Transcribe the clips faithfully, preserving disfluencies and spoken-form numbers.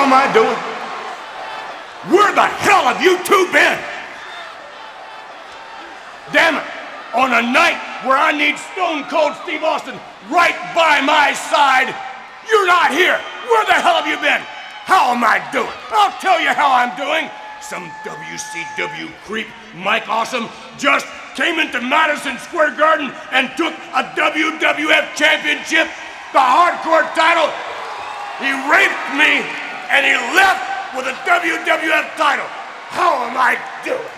am I doing? Where the hell have you two been? Damn it, on a night where I need Stone Cold Steve Austin right by my side, you're not here. Where the hell have you been? How am I doing? I'll tell you how I'm doing. Some W C W creep, Mike Awesome, just came into Madison Square Garden and took a W W F championship, the hardcore title. He raped me and he left with a W W F title. How am I doing?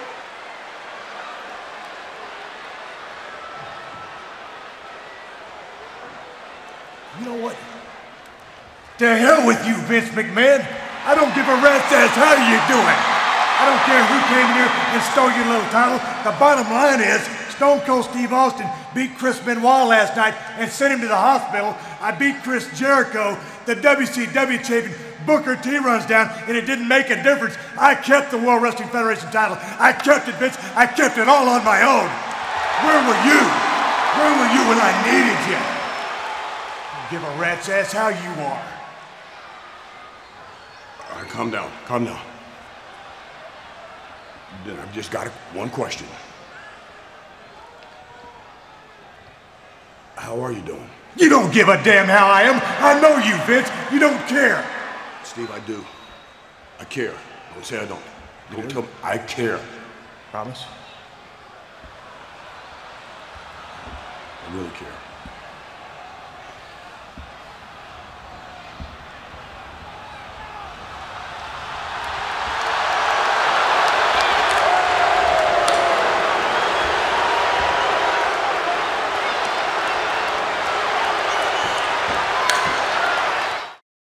You know what? To hell with you, Vince McMahon. I don't give a rat's ass how you doing. I don't care who came in here and stole your little title. The bottom line is, Stone Cold Steve Austin beat Chris Benoit last night and sent him to the hospital. I beat Chris Jericho, the W C W champion. Booker T runs down, and it didn't make a difference. I kept the World Wrestling Federation title. I kept it, Vince. I kept it all on my own. Where were you? Where were you when I needed you? Give a rat's ass how you are. All right, calm down, calm down. Then I've just got one question. How are you doing? You don't give a damn how I am. I know you, Vince. You don't care. Steve, I do. I care. Don't say I don't. Don't tell me. I care. Promise? I really care.